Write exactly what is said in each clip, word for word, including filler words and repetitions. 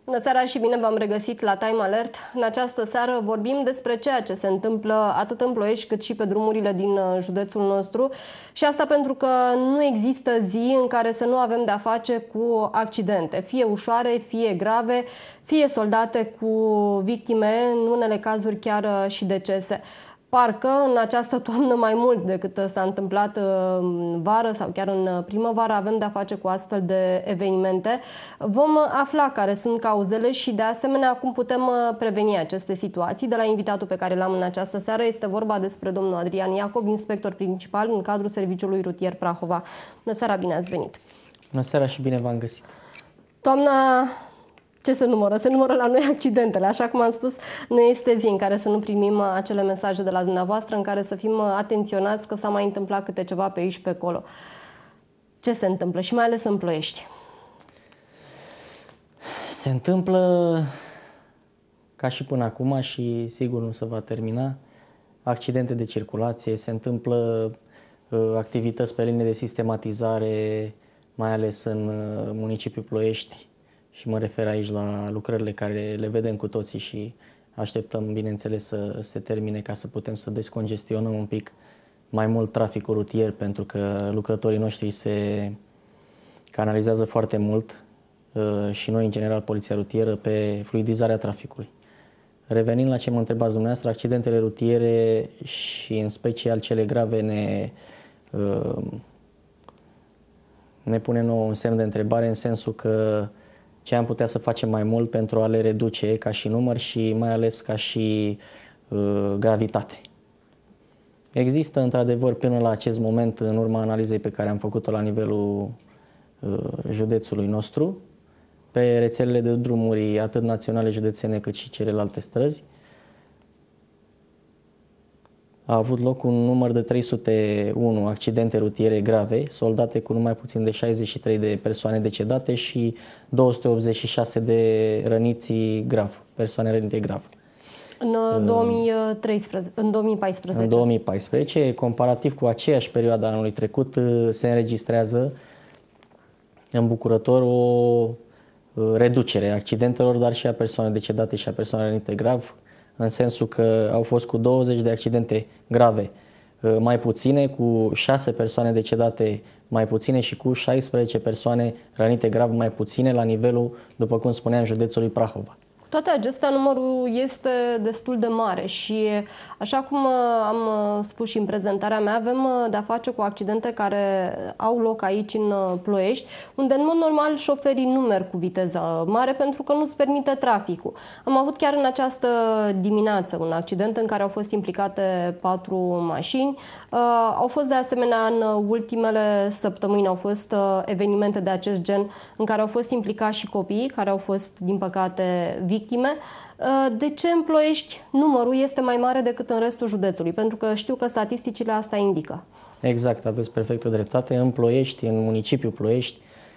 Bună seara și bine v-am regăsit la Time Alert. În această seară vorbim despre ceea ce se întâmplă atât în Ploiești cât și pe drumurile din județul nostru. Și asta pentru că nu există zi în care să nu avem de-a face cu accidente, fie ușoare, fie grave, fie soldate cu victime, în unele cazuri chiar și decese. Parcă în această toamnă mai mult decât s-a întâmplat în vară sau chiar în primăvară avem de-a face cu astfel de evenimente. Vom afla care sunt cauzele și de asemenea cum putem preveni aceste situații. De la invitatul pe care l-am în această seară este vorba despre domnul Adrian Iacob, inspector principal în cadrul Serviciului Rutier Prahova. Bună seara, bine ați venit! Bună seara și bine v-am găsit! Toamna... Ce se numără? Se numără la noi accidentele. Așa cum am spus, nu este zi în care să nu primim acele mesaje de la dumneavoastră, în care să fim atenționați că s-a mai întâmplat câte ceva pe aici și pe acolo. Ce se întâmplă? Și mai ales în Ploiești. Se întâmplă ca și până acum și sigur nu se va termina. Accidente de circulație, se întâmplă activități pe linie de sistematizare, mai ales în municipiul Ploiești. Și mă refer aici la lucrările care le vedem cu toții și așteptăm, bineînțeles, să se termine ca să putem să descongestionăm un pic mai mult traficul rutier, pentru că lucrătorii noștri se canalizează foarte mult și noi, în general, Poliția Rutieră, pe fluidizarea traficului. Revenind la ce mă întrebați dumneavoastră, accidentele rutiere și în special cele grave ne, ne pune nouă un semn de întrebare, în sensul că ce am putea să facem mai mult pentru a le reduce ca și număr și mai ales ca și uh, gravitate. Există într-adevăr până la acest moment, în urma analizei pe care am făcut-o la nivelul uh, județului nostru, pe rețelele de drumuri atât naționale, județene, cât și celelalte străzi, a avut loc un număr de trei sute unu accidente rutiere grave, soldate cu numai puțin de șaizeci și trei de persoane decedate și două sute optzeci și șase de răniți grav, persoane rănite grav. În două mii treisprezece, în două mii paisprezece. În două mii paisprezece, comparativ cu aceeași perioadă anului trecut, se înregistrează îmbucurător o reducere a accidentelor, dar și a persoane decedate și a persoane rănite grav, în sensul că au fost cu douăzeci de accidente grave mai puține, cu șase persoane decedate mai puține și cu șaisprezece persoane rănite grav mai puține la nivelul, după cum spuneam, județului Prahova. Toate acestea, numărul este destul de mare și, așa cum am spus și în prezentarea mea, avem de-a face cu accidente care au loc aici în Ploiești, unde în mod normal șoferii nu merg cu viteză mare pentru că nu-ți permite traficul. Am avut chiar în această dimineață un accident în care au fost implicate patru mașini. Au fost de asemenea în ultimele săptămâni, au fost evenimente de acest gen în care au fost implicați și copii care au fost, din păcate, victime. De ce în Ploiești numărul este mai mare decât în restul județului? Pentru că știu că statisticile asta indică. Exact, aveți perfectă dreptate. În Ploiești, în municipiul Ploiești,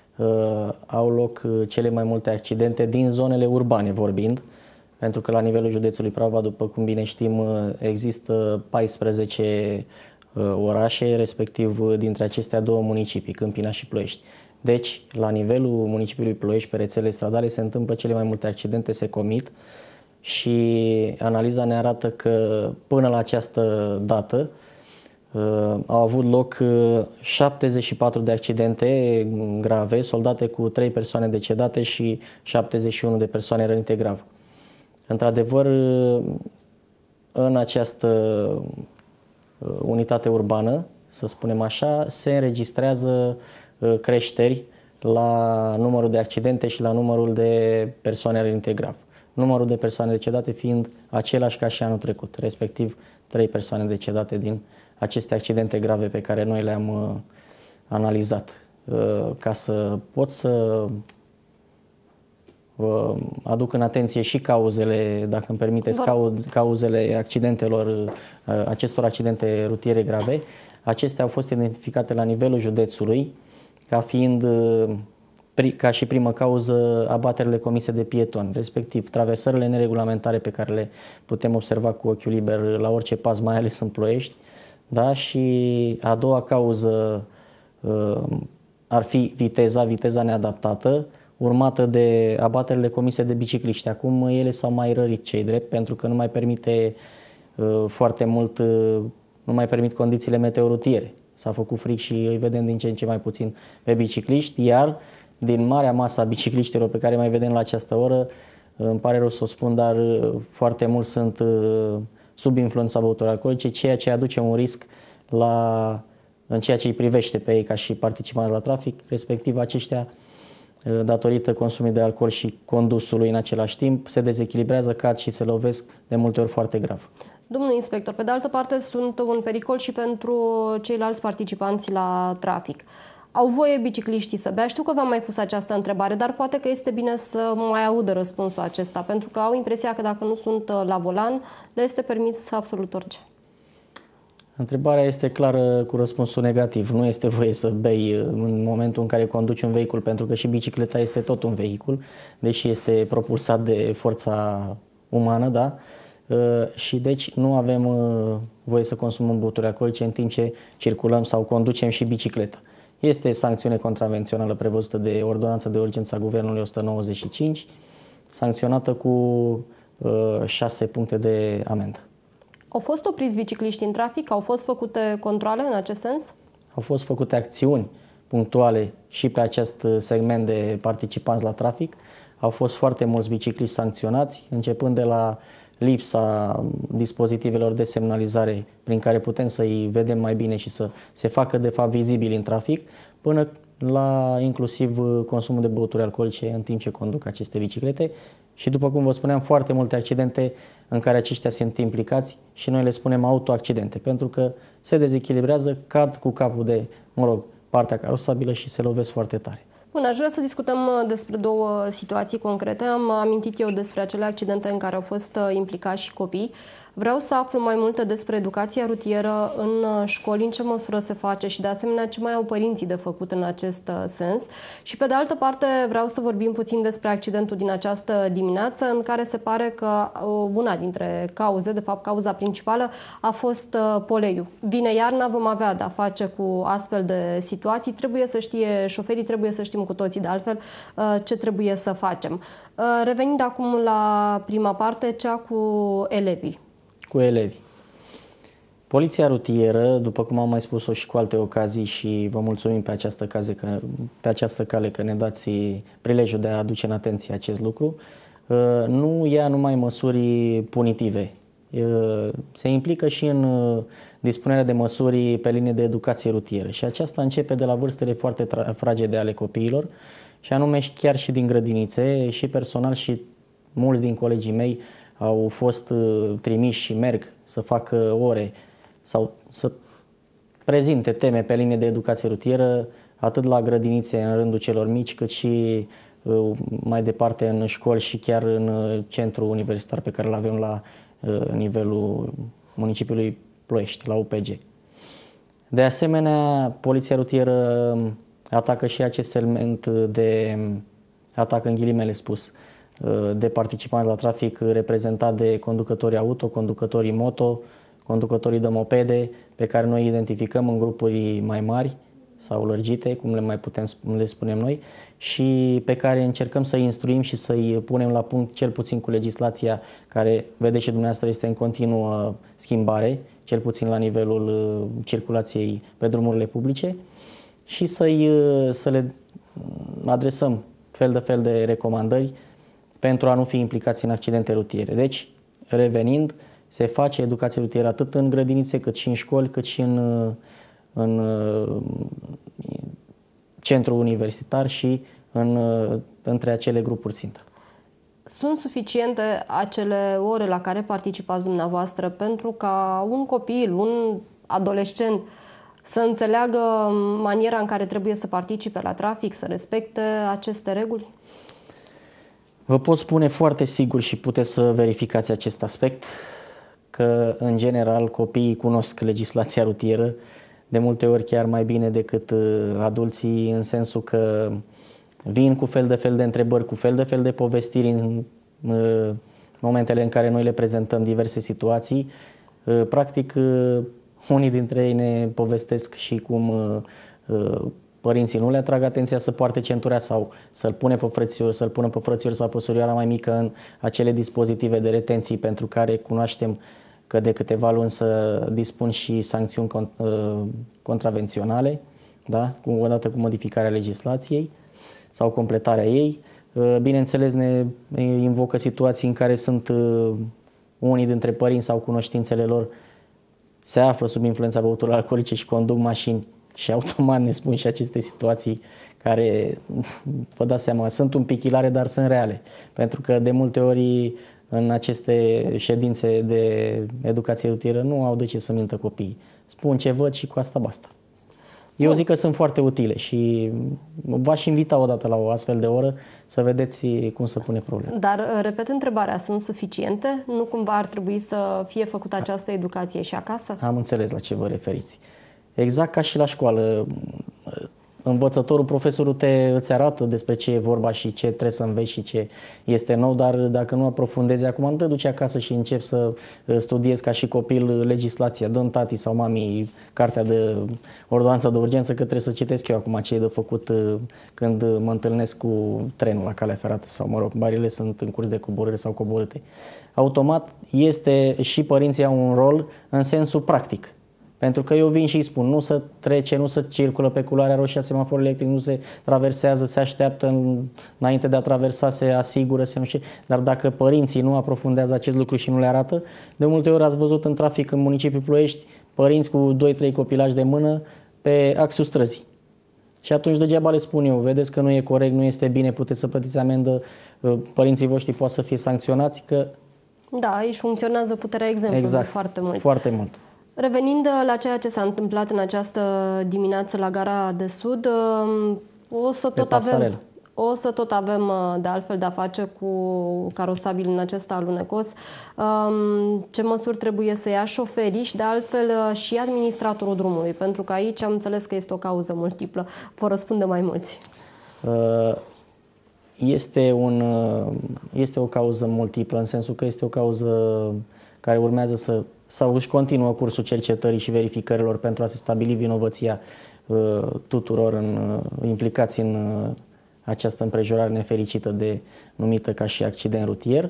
au loc cele mai multe accidente din zonele urbane vorbind, pentru că la nivelul județului Prahova, după cum bine știm, există paisprezece orașe, respectiv dintre acestea două municipii, Câmpina și Ploiești. Deci, la nivelul municipiului Ploiești, pe rețele stradale, se întâmplă cele mai multe accidente, se comit și analiza ne arată că până la această dată uh, au avut loc șaptezeci și patru de accidente grave, soldate cu trei persoane decedate și șaptezeci și unu de persoane rănite grav. Într-adevăr, în această unitate urbană, să spunem așa, se înregistrează creșteri la numărul de accidente și la numărul de persoane rănite grav. Numărul de persoane decedate fiind același ca și anul trecut, respectiv trei persoane decedate din aceste accidente grave pe care noi le-am uh, analizat. Uh, ca să pot să vă aduc în atenție și cauzele, dacă îmi permiteți, cauzele accidentelor, uh, acestor accidente rutiere grave, acestea au fost identificate la nivelul județului ca fiind, ca și primă cauză, abaterile comise de pietoni, respectiv traversările neregulamentare pe care le putem observa cu ochiul liber la orice pas, mai ales în Ploiești, da? Și a doua cauză ar fi viteza, viteza neadaptată, urmată de abaterile comise de bicicliști. Acum ele s-au mai rărit, cei drept, pentru că nu mai permite uh, foarte mult, uh, nu mai permit condițiile meteorutiere. S-a făcut frig și îi vedem din ce în ce mai puțin pe bicicliști, iar din marea masă a bicicliștilor pe care mai vedem la această oră, îmi pare rău să o spun, dar foarte mulți sunt sub influența băuturilor alcoolice, ceea ce aduce un risc la, în ceea ce îi privește pe ei ca și participanți la trafic, respectiv aceștia, datorită consumului de alcool și condusului în același timp, se dezechilibrează, cad și se lovesc de multe ori foarte grav. Domnul inspector, pe de altă parte sunt un pericol și pentru ceilalți participanți la trafic. Au voie bicicliștii să bea? Știu că v-am mai pus această întrebare, dar poate că este bine să mai audă răspunsul acesta, pentru că au impresia că dacă nu sunt la volan, le este permis absolut orice. Întrebarea este clară cu răspunsul negativ. Nu este voie să bei în momentul în care conduci un vehicul, pentru că și bicicleta este tot un vehicul, deși este propulsat de forța umană, da? Și deci nu avem voie să consumăm băuturi alcoolice în timp ce circulăm sau conducem și bicicleta. Este sancțiune contravențională prevăzută de ordonanța de urgență a Guvernului o sută nouăzeci și cinci, sancționată cu uh, șase puncte de amendă. Au fost opriți bicicliști în trafic? Au fost făcute controale în acest sens? Au fost făcute acțiuni punctuale și pe acest segment de participanți la trafic. Au fost foarte mulți bicicliști sancționați, începând de la lipsa dispozitivelor de semnalizare prin care putem să-i vedem mai bine și să se facă de fapt vizibili în trafic, până la inclusiv consumul de băuturi alcoolice în timp ce conduc aceste biciclete. Și după cum vă spuneam, foarte multe accidente în care aceștia sunt implicați și noi le spunem autoaccidente, pentru că se dezechilibrează, cad cu capul de, mă rog, partea carosabilă și se lovesc foarte tare. Bun, aș vrea să discutăm despre două situații concrete. Am amintit eu despre acele accidente în care au fost implicați și copii. Vreau să aflu mai multe despre educația rutieră în școli, în ce măsură se face și de asemenea ce mai au părinții de făcut în acest sens. Și pe de altă parte vreau să vorbim puțin despre accidentul din această dimineață, în care se pare că una dintre cauze, de fapt cauza principală, a fost poleiul. Vine iarna, vom avea de-a face cu astfel de situații. Trebuie să știe șoferii, trebuie să știm cu toții de altfel ce trebuie să facem. Revenind acum la prima parte, cea cu elevii. Cu elevii. Poliția rutieră, după cum am mai spus-o și cu alte ocazii și vă mulțumim pe această, caze că, pe această cale că ne dați prilejul de a aduce în atenție acest lucru, nu ia numai măsuri punitive. Se implică și în dispunerea de măsuri pe linie de educație rutieră și aceasta începe de la vârstele foarte fragede ale copiilor și anume chiar și din grădinițe și personal și mulți din colegii mei au fost trimiși și merg să facă ore sau să prezinte teme pe linie de educație rutieră, atât la grădinițe în rândul celor mici, cât și mai departe în școli și chiar în centrul universitar pe care îl avem la nivelul municipiului Ploiești, la U P G. De asemenea, poliția rutieră atacă și acest segment de atac în ghilimele spus, de participanți la trafic reprezentat de conducătorii auto, conducătorii moto, conducătorii de mopede, pe care noi identificăm în grupuri mai mari sau lărgite, cum le mai putem le spunem noi, și pe care încercăm să-i instruim și să-i punem la punct, cel puțin cu legislația care, vedeți și dumneavoastră, este în continuă schimbare, cel puțin la nivelul circulației pe drumurile publice, și să-i, să le adresăm fel de fel de recomandări pentru a nu fi implicați în accidente rutiere. Deci, revenind, se face educație rutieră atât în grădinițe, cât și în școli, cât și în, în centru universitar și în, între acele grupuri țintă. Sunt suficiente acele ore la care participați dumneavoastră pentru ca un copil, un adolescent să înțeleagă maniera în care trebuie să participe la trafic, să respecte aceste reguli? Vă pot spune foarte sigur și puteți să verificați acest aspect, că în general copiii cunosc legislația rutieră, de multe ori chiar mai bine decât adulții, în sensul că vin cu fel de fel de întrebări, cu fel de fel de povestiri în momentele în care noi le prezentăm diverse situații. Practic, unii dintre ei ne povestesc și cum părinții nu le atrag atenția să poarte centura sau să-l pune pe frățior, să-l pună pe frățior sau pe surioara mai mică în acele dispozitive de retenții pentru care cunoaștem că de câteva luni să dispun și sancțiuni contravenționale, da? Odată cu modificarea legislației sau completarea ei. Bineînțeles, ne invocă situații în care sunt unii dintre părinți sau cunoștințele lor se află sub influența băuturilor alcoolice și conduc mașini și automat ne spun și aceste situații care, vă dați seama, sunt un pic hilare, dar sunt reale. Pentru că de multe ori în aceste ședințe de educație rutieră nu au de ce să mintă copiii. Spun ce văd și cu asta basta. Eu zic că sunt foarte utile și v-aș invita odată la o astfel de oră să vedeți cum se pune problema. Dar, repet întrebarea, sunt suficiente? Nu cumva ar trebui să fie făcută această educație și acasă? Am înțeles la ce vă referiți. Exact ca și la școală. Învățătorul, profesorul te, îți arată despre ce e vorba și ce trebuie să înveți și ce este nou, dar dacă nu aprofundezi acum, nu te duci acasă și începi să studiezi ca și copil legislația. Dă-mi tati sau mami cartea de ordonanță de urgență că trebuie să citesc eu acum ce e de făcut când mă întâlnesc cu trenul la calea ferată sau, mă rog, barile sunt în curs de coborâre sau coborâte. Automat este și părinții au un rol în sensul practic. Pentru că eu vin și îi spun, nu se trece, nu se circulă pe culoarea roșie a semaforului electric, nu se traversează, se așteaptă în, înainte de a traversa, se asigură, se nu știu. Dar dacă părinții nu aprofundează acest lucru și nu le arată, de multe ori ați văzut în trafic în municipiul Ploiești, părinți cu doi trei copilași de mână pe axul străzii. Și atunci degeaba le spun eu, vedeți că nu e corect, nu este bine, puteți să plătiți amendă, părinții voștri pot să fie sancționați, că... Da, aici funcționează puterea exemplului exact, foarte mult. Foarte mult. Revenind la ceea ce s-a întâmplat în această dimineață la Gara de Sud, o să tot avem, o să tot avem de altfel de-a face cu carosabili în acest alunecos. Ce măsuri trebuie să ia șoferii și de altfel și administratorul drumului? Pentru că aici am înțeles că este o cauză multiplă. Vă răspunde mai mulți. Este, un, este o cauză multiplă în sensul că este o cauză care urmează să sau își continuă cursul cercetării și verificărilor pentru a se stabili vinovăția uh, tuturor în, uh, implicați în uh, această împrejurare nefericită de numită ca și accident rutier.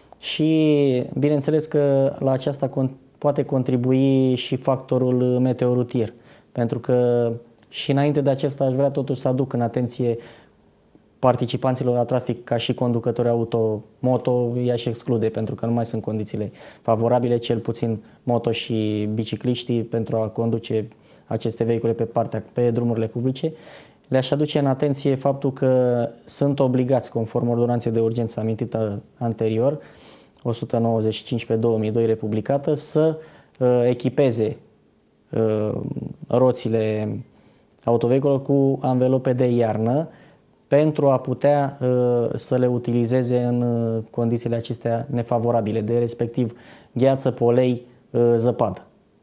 Și bineînțeles că la aceasta con poate contribui și factorul meteorutier, pentru că și înainte de acesta aș vrea totuși să aduc în atenție participanților la trafic ca și conducători auto, moto, i-aș exclude pentru că nu mai sunt condițiile favorabile, cel puțin moto și bicicliștii pentru a conduce aceste vehicule pe, partea, pe drumurile publice. Le-aș aduce în atenție faptul că sunt obligați, conform ordonanței de urgență amintită anterior, o sută nouăzeci și cinci pe două mii doi republicată, să uh, echipeze uh, roțile autovehiculelor cu anvelope de iarnă, pentru a putea uh, să le utilizeze în uh, condițiile acestea nefavorabile, de respectiv gheață, polei, uh, zăpadă.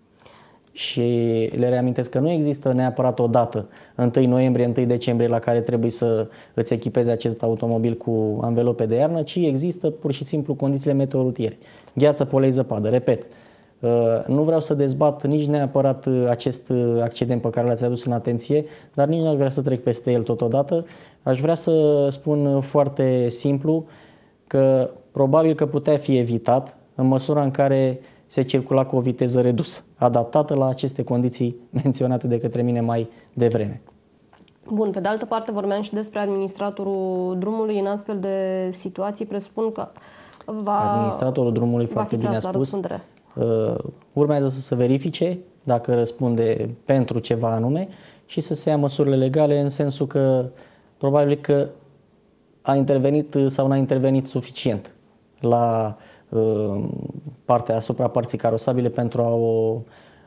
Și le reamintesc că nu există neapărat o dată, întâi noiembrie, întâi decembrie, la care trebuie să îți echipezi acest automobil cu anvelope de iarnă, ci există pur și simplu condițiile meteorutiere. Gheață, polei, zăpadă. Repet, nu vreau să dezbat nici neapărat acest accident pe care l-ați adus în atenție, dar nici nu aș vrea să trec peste el totodată. Aș vrea să spun foarte simplu că probabil că putea fi evitat în măsura în care se circula cu o viteză redusă, adaptată la aceste condiții menționate de către mine mai devreme. Bun, pe de altă parte vorbeam și despre administratorul drumului. În astfel de situații presupun că va, administratorul drumului, foarte bine a spus, uh, urmează să se verifice dacă răspunde pentru ceva anume și să se ia măsurile legale, în sensul că probabil că a intervenit sau n-a intervenit suficient la uh, partea asupra parții carosabile pentru a, o,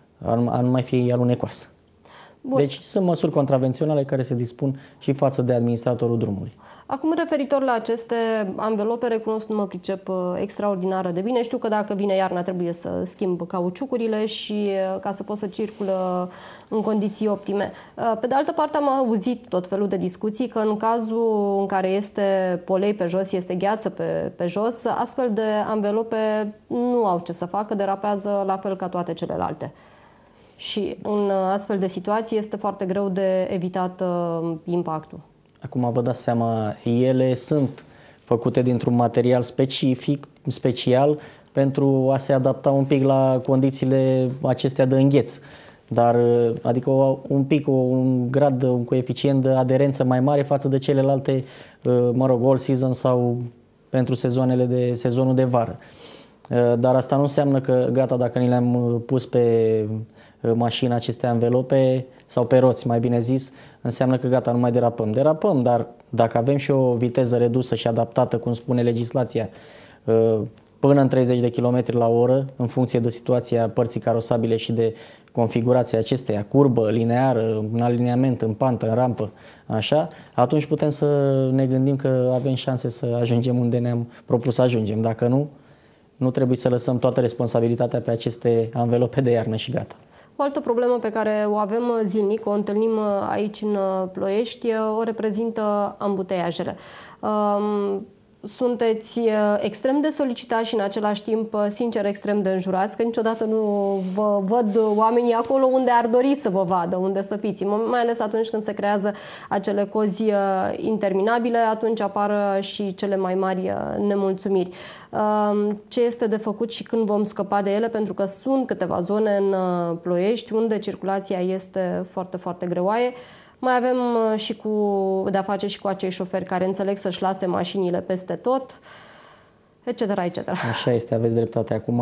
a nu mai fi alunecoasă. Bun. Deci sunt măsuri contravenționale care se dispun și față de administratorul drumului. Acum, referitor la aceste anvelope, recunosc că nu mă pricep extraordinară de bine. Știu că dacă vine iarna trebuie să schimb cauciucurile și ca să pot să circulă în condiții optime. Pe de altă parte, am auzit tot felul de discuții că în cazul în care este polei pe jos, este gheață pe, pe jos, astfel de anvelope nu au ce să facă, derapează la fel ca toate celelalte. Și în astfel de situații este foarte greu de evitat uh, impactul. Acum vă dați seama, ele sunt făcute dintr-un material specific, special, pentru a se adapta un pic la condițiile acestea de îngheț. Dar, adică un pic, un grad, un coeficient de aderență mai mare față de celelalte, mă rog, all season sau pentru sezoanele de, sezonul de vară. Dar asta nu înseamnă că gata, dacă ni le-am pus pe mașină aceste anvelope sau pe roți, mai bine zis, înseamnă că gata, nu mai derapăm. Derapăm, dar dacă avem și o viteză redusă și adaptată, cum spune legislația, până în treizeci de kilometri la oră, în funcție de situația părții carosabile și de configurația acesteia, curbă, lineară, în aliniament, în pantă, în rampă, așa, atunci putem să ne gândim că avem șanse să ajungem unde ne-am propus să ajungem. Dacă nu, nu trebuie să lăsăm toată responsabilitatea pe aceste anvelope de iarnă și gata. O altă problemă pe care o avem zilnic, o întâlnim aici în Ploiești, o reprezintă ambuteiajele. Sunteți extrem de solicitați și în același timp, sincer, extrem de înjurați, că niciodată nu vă văd oamenii acolo unde ar dori să vă vadă, unde să fiți. Mai ales atunci când se creează acele cozi interminabile, atunci apar și cele mai mari nemulțumiri. Ce este de făcut și când vom scăpa de ele? Pentru că sunt câteva zone în Ploiești unde circulația este foarte, foarte greoaie. Mai avem și cu de-a face și cu acei șoferi care înțeleg să-și lase mașinile peste tot, et cetera, et cetera. Așa este, aveți dreptate. Acum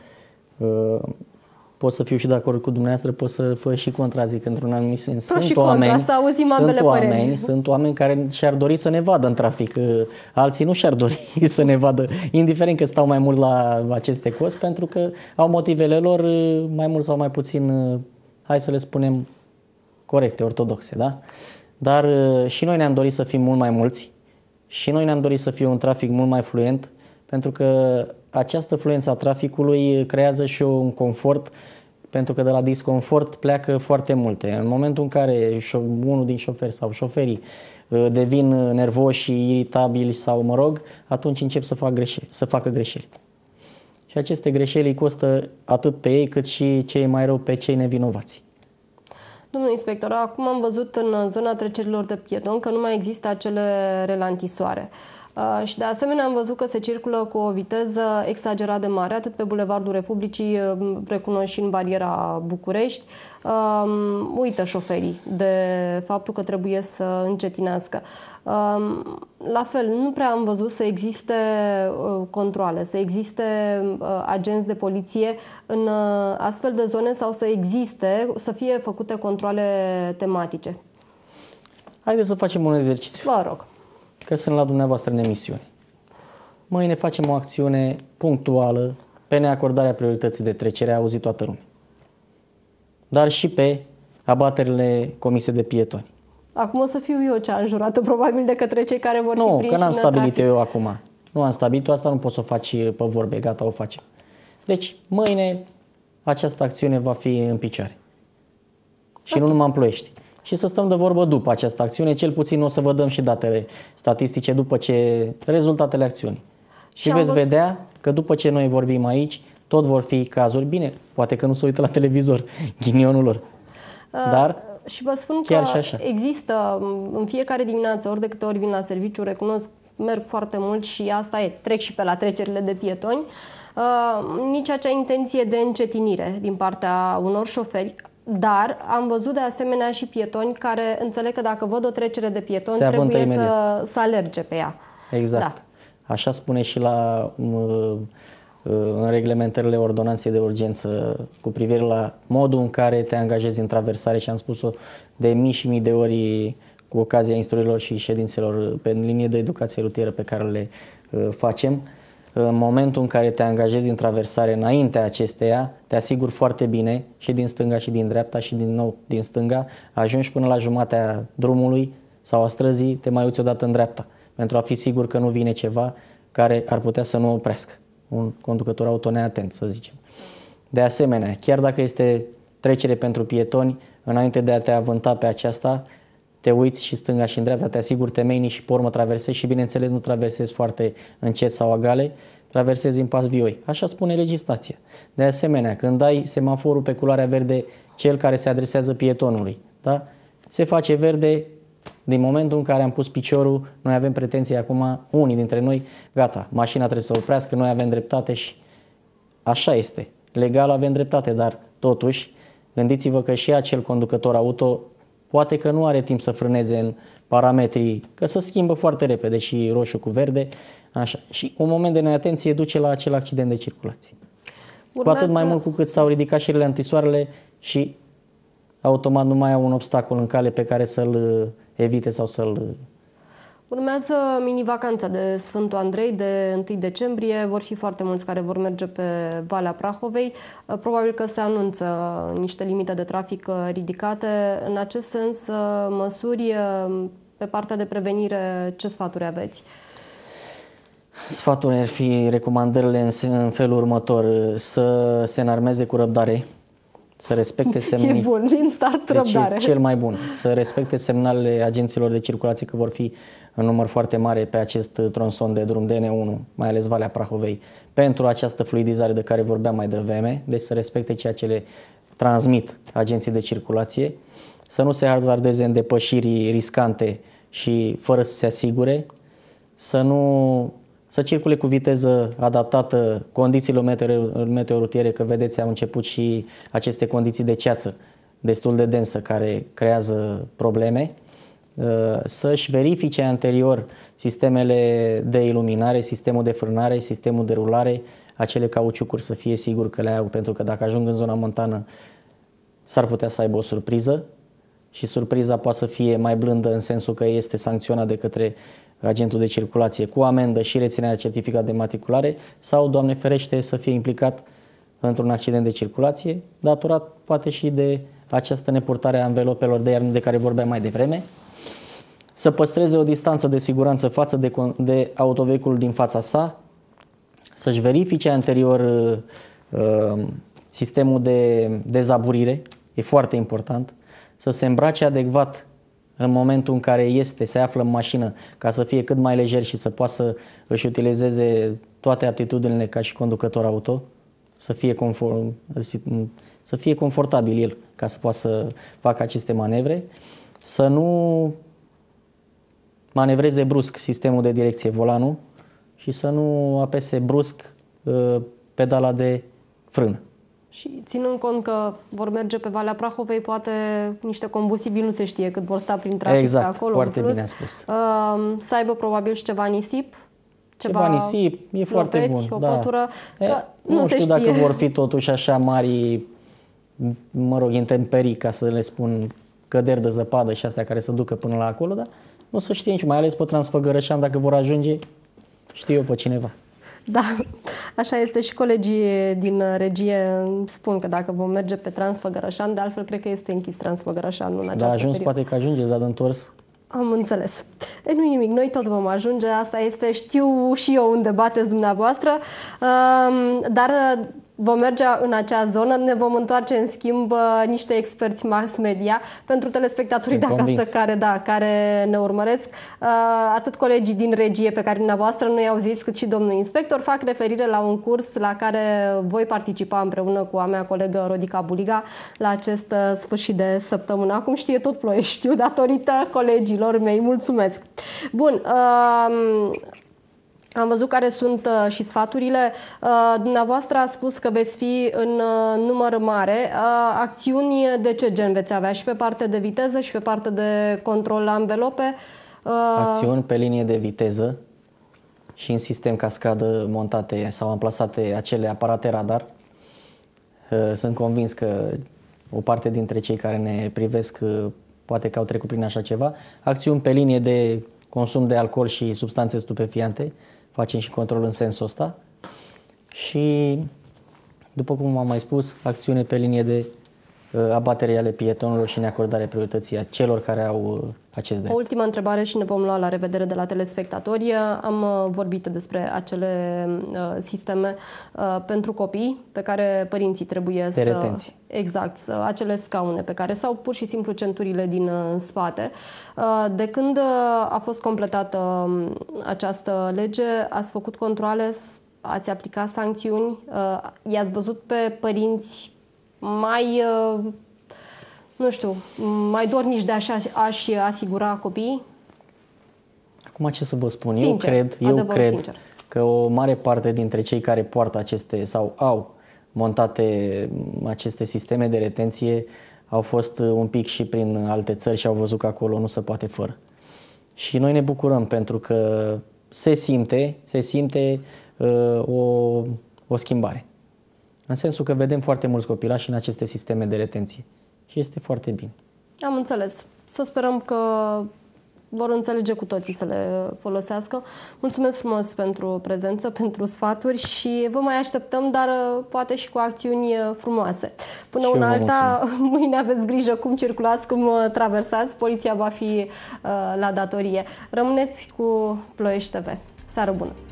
pot să fiu și de acord cu dumneavoastră, pot să vă și contrazic într-un anumit sens. Sunt oameni, să auzim ambele sunt oameni, păreri. Sunt oameni care și-ar dori să ne vadă în trafic. Alții nu și-ar dori să ne vadă, indiferent că stau mai mult la aceste cozi, pentru că au motivele lor, mai mult sau mai puțin, hai să le spunem, corecte, ortodoxe, da? Dar și noi ne-am dorit să fim mult mai mulți și noi ne-am dorit să fie un trafic mult mai fluent, pentru că această fluență a traficului creează și un confort, pentru că de la disconfort pleacă foarte multe. În momentul în care unul din șoferi sau șoferii devin nervoși și iritabili sau, mă rog, atunci încep să, fac greșeli, să facă greșeli. Și aceste greșeli îi costă atât pe ei cât și cei mai rău pe cei nevinovați. Domnul inspector, acum am văzut în zona trecerilor de pietoni că nu mai există acele relantisoare. Uh, și de asemenea am văzut că se circulă cu o viteză exagerat de mare, atât pe Bulevardul Republicii, recunosc și în bariera București. Uh, uită șoferii de faptul că trebuie să încetinească. Uh, la fel, nu prea am văzut să existe uh, controale, să existe uh, agenți de poliție în uh, astfel de zone sau să existe, să fie făcute controale tematice. Haideți să facem un exercițiu. Vă rog. Că sunt la dumneavoastră în emisiune. Mâine facem o acțiune punctuală pe neacordarea priorității de trecere, a auzit toată lumea. Dar și pe abaterile comise de pietoni. Acum o să fiu eu cea înjurată, probabil, de către cei care vor nu, fi prinși. Nu, că n-am stabilit trafic. eu acum. Nu am stabilit, asta nu poți să o faci pe vorbe, gata, o facem. Deci, mâine această acțiune va fi în picioare. Și okay. Nu numai în Ploiești. Și să stăm de vorbă după această acțiune, cel puțin o să vă dăm și datele statistice după ce rezultatele acțiunii. Și, și veți vedea că după ce noi vorbim aici, tot vor fi cazuri, bine, poate că nu se uită la televizor, ghinionul lor, dar uh, și vă spun chiar că și așa. Există în fiecare dimineață, ori de câte ori vin la serviciu, recunosc, merg foarte mult și asta e, trec și pe la trecerile de pietoni, uh, nici acea intenție de încetinire din partea unor șoferi. Dar am văzut de asemenea și pietoni care înțeleg că dacă văd o trecere de pietoni trebuie să, să alerge pe ea. Exact. Da. Așa spune și la în reglementările ordonanței de urgență cu privire la modul în care te angajezi în traversare și am spus-o de mii și mii de ori cu ocazia instruirilor și ședințelor pe linie de educație rutieră pe care le facem. În momentul în care te angajezi în traversare, înaintea acesteia, te asiguri foarte bine și din stânga și din dreapta și din nou din stânga, ajungi până la jumatea drumului sau a străzii, te mai uiți odată în dreapta, pentru a fi sigur că nu vine ceva care ar putea să nu oprească. Un conducător auto neatent, să zicem. De asemenea, chiar dacă este trecere pentru pietoni, înainte de a te avânta pe aceasta, te uiți și stânga și în dreapta, te asiguri temeinic și pe urmă traversezi și bineînțeles nu traversezi foarte încet sau agale, traversezi în pas vioi. Așa spune legislația. De asemenea, când ai semaforul pe culoarea verde, cel care se adresează pietonului, da? Se face verde din momentul în care am pus piciorul, noi avem pretenții acum, unii dintre noi, gata, mașina trebuie să oprească, noi avem dreptate și așa este. Legal avem dreptate, dar totuși, gândiți-vă că și acel conducător auto poate că nu are timp să frâneze în parametrii, că se schimbă foarte repede și roșu cu verde, așa. Și un moment de neatenție duce la acel accident de circulație. Urmează... Cu atât mai mult cu cât s-au ridicat și antisoarele și automat nu mai au un obstacol în cale pe care să-l evite sau să-l... Urmează mini-vacanța de Sfântul Andrei de întâi decembrie. Vor fi foarte mulți care vor merge pe Valea Prahovei. Probabil că se anunță niște limite de trafic ridicate. În acest sens, măsuri pe partea de prevenire, ce sfaturi aveți? Sfatul ar fi recomandările în felul următor: să se înarmeze cu răbdare, să respecte semnalele. E bun, din start răbdare. Deci cel mai bun. Să respecte semnalele agenților de circulație, că vor fi în număr foarte mare pe acest tronson de drum D N unu, mai ales Valea Prahovei, pentru această fluidizare de care vorbeam mai devreme. Deci să respecte ceea ce le transmit agenții de circulație, să nu se hazardeze în depășiri riscante și fără să se asigure, să nu să circule cu viteză adaptată condițiilor meteorologice, că vedeți, au început și aceste condiții de ceață destul de densă care creează probleme, să-și verifice anterior sistemele de iluminare, sistemul de frânare, sistemul de rulare, acele cauciucuri să fie sigur că le au, pentru că dacă ajung în zona montană s-ar putea să aibă o surpriză și surpriza poate să fie mai blândă în sensul că este sancționat de către agentul de circulație cu amendă și reținerea certificat de matriculare sau, Doamne ferește, să fie implicat într-un accident de circulație, datorat poate și de această nepurtare a anvelopelor de iarnă de care vorbeam mai devreme, să păstreze o distanță de siguranță față de, de autovehiculul din fața sa, să-și verifice anterior uh, sistemul de dezaburire, e foarte important, să se îmbrace adecvat în momentul în care este, se află în mașină, ca să fie cât mai lejer și să poată să își utilizeze toate aptitudinile ca și conducător auto, să fie, conform, să fie confortabil el ca să poată să facă aceste manevre, să nu manevreze brusc sistemul de direcție, volanul, și să nu apese brusc pedala de frână. Și ținând cont că vor merge pe Valea Prahovei, poate niște combustibili nu se știe cât vor sta prin trafic exact, acolo. Foarte plus, bine a spus. Uh, să aibă probabil și ceva nisip. Ceva, ceva nisip, e foarte bun. O da. pătură, e, nu, nu știu știe. Dacă vor fi totuși așa mari, mă rog, intemperii, ca să le spun, căderi de zăpadă și astea care se ducă până la acolo, dar nu se știe nici, mai ales pe Transfăgărășan, dacă vor ajunge, știu eu pe cineva. Da, așa este, și colegii din regie spun că dacă vom merge pe Transfăgărășan, de altfel cred că este închis Transfăgărășanul în această Da, ajuns, perioadă. poate că ajungeți, dar de întors. Am înțeles. E, nu nimic, noi tot vom ajunge, asta este, știu și eu unde bateți dumneavoastră, dar vom merge în acea zonă, ne vom întoarce în schimb niște experți mass media pentru telespectatorii de acasă care, da, care ne urmăresc. Atât colegii din regie pe care dumneavoastră nu i-au zis, cât și domnul inspector fac referire la un curs la care voi participa împreună cu a mea colegă Rodica Buliga la acest sfârșit de săptămână. Acum știe tot Ploieștiul datorită colegilor mei. Mulțumesc! Bun, uh, am văzut care sunt uh, și sfaturile. Uh, dumneavoastră a spus că veți fi în uh, număr mare. Uh, acțiuni de ce gen veți avea? Și pe partea de viteză și pe partea de control la anvelope? Uh... Acțiuni pe linie de viteză și în sistem cascadă montate sau amplasate acele aparate radar. Uh, sunt convins că o parte dintre cei care ne privesc uh, poate că au trecut prin așa ceva. Acțiuni pe linie de consum de alcool și substanțe stupefiante. Facem și control în sensul ăsta. Și, după cum am mai spus, acțiune pe linie de uh, abatere ale pietonilor și neacordare priorității a celor care au uh, acest drept. O ultimă întrebare și ne vom lua la revedere de la telespectatori. Am uh, vorbit despre acele uh, sisteme uh, pentru copii pe care părinții trebuie de să... retenție. Exact, să, acele scaune pe care sau pur și simplu centurile din uh, spate. Uh, de când uh, a fost completată uh, această lege, ați făcut controale? ați aplicat sancțiuni? I-ați văzut pe părinți mai, nu știu, mai dornici de a-și asigura copiii? Acum ce să vă spun? Sincer, eu cred, eu cred sincer. că o mare parte dintre cei care poartă aceste sau au montate aceste sisteme de retenție au fost un pic și prin alte țări și au văzut că acolo nu se poate fără. Și noi ne bucurăm pentru că se simte, se simte uh, o, o schimbare. În sensul că vedem foarte mulți copilași în aceste sisteme de retenție. Și este foarte bine. Am înțeles. Să sperăm că vor înțelege cu toții să le folosească. Mulțumesc frumos pentru prezență, pentru sfaturi și vă mai așteptăm, dar poate și cu acțiuni frumoase. Până una alta, mâine aveți grijă cum circulați, cum traversați. Poliția va fi uh, la datorie. Rămâneți cu Ploiești T V. Seară bună!